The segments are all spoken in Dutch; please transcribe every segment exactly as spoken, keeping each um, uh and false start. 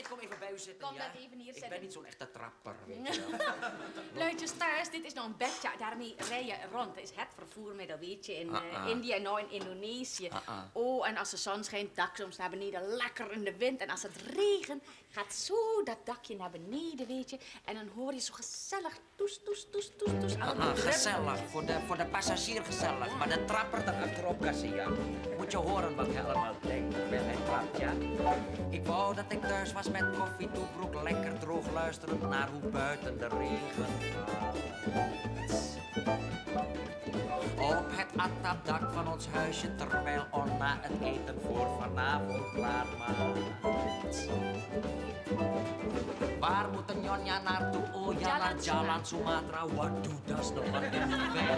ik kom even bij u zitten, Kom ja? dat even hier Ik zitten. ben niet zo'n echte trapper, weet je wel. Luidjes thuis, dit is nou een bedje. Daarmee rij je rond. Het is het vervoermiddel, weet je, in Ah, uh, ah. India en nou in Indonesië. Ah, ah. Oh, en als de zon schijnt, dak soms naar beneden, lekker in de wind. En als het regent, gaat zo dat dakje naar beneden, weet je. En dan hoor je zo gezellig toes, toes, toes, toes, toes. Ah, ah, gezellig. Voor de, voor de passagier gezellig. Maar de trapper daar achterop, Cassia. Moet je horen wat hij allemaal denkt terwijl hij trapt, ja? Ik wou dat ik thuis was met koffie, toebroek, lekker droog luisterend naar hoe buiten de regen valt. Op het atapdak van ons huisje, terwijl Onna het eten voor vanavond klaarmaakt. Waar moet een Jonja naartoe? Oh ja, naar Jalan Sumatra. Waduh, dat is nog wat in de weg.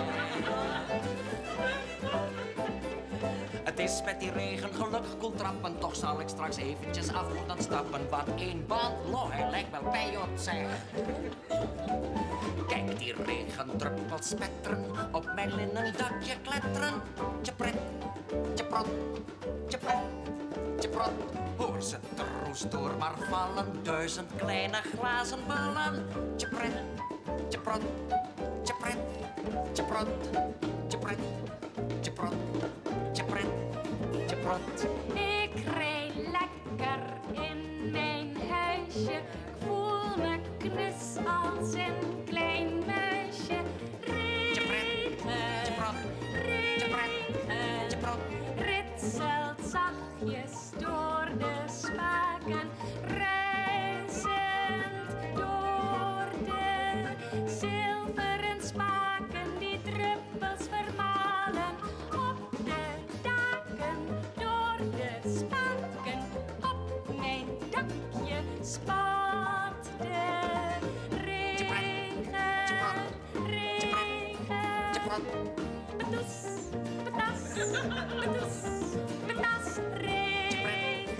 Het is met die regen gelukkig koel trappen. Toch zal ik straks eventjes af moeten stappen. Wat één band, lo, hij lijkt wel bij ons, zeg. Kijk die regendruppels spetteren, op mijn linnen dakje kletteren. Tjepret, tjeprot, tjepret, tjeprot. Hoor ze troes door maar vallen, duizend kleine glazen ballen. Tjepret, tjeprot, tjepret, tjeprot, tjepret, tjeprot, tjepret, tjeprot. Ik rij lekker in mijn huisje. Ik voel me knus als een klein muisje. Regen, regen, ritselt zachtjes door de spaken. Ruisend door de zilveren spaken die druppels vermalen. Op de daken, door de spaken, op mijn dakje spat de regen, regen. Bedoes, bedas, bedoes, bedas, regen,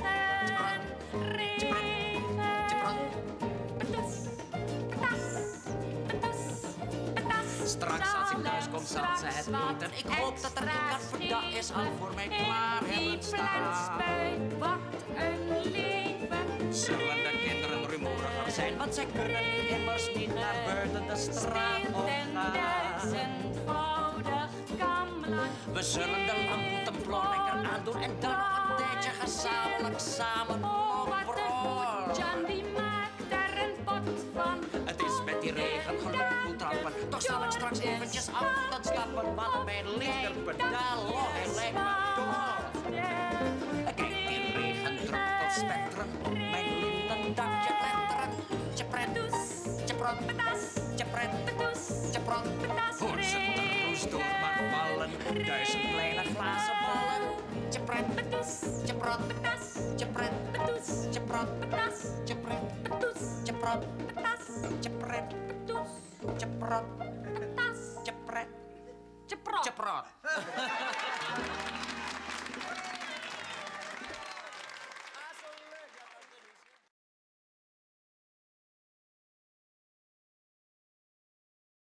regen. Bedoes, bedas, bedoes, bedas. Straks als ik thuis kom zal ze het eten. Ik hoop dat er geen kat voor dat is al voor mij klaar hebben staan. Wordt een leven. Zullen de kinderen rumoeriger zijn, want zij kunnen nu immers niet naar buiten de straat op gaan. Duizendvoudig kamelen. We zullen de lamp moeten plonker aandoen en dan nog een tijdje gezamenlijk samen Oh, wat een opbrollen. goed, Jan die maakt daar een pot van. Het is met die regen gelukkig goed trappen. Toch zal ik straks eventjes af moeten stappen, want mijn linkerpedaal, oh, hij lijkt me dood. Kijk die regendruppels spetteren, op mijn linnen dakje kletteren. Tjepret, tjeprot, tjepret, tjeprot. Hoor ze troes door maar vallen, duizend kleine glazen ballen. Tjepret, tjeprot, tjepret, tjeprot, tjepret, tjeprot, tjepret, tjeprot, tjepret, tjeprot.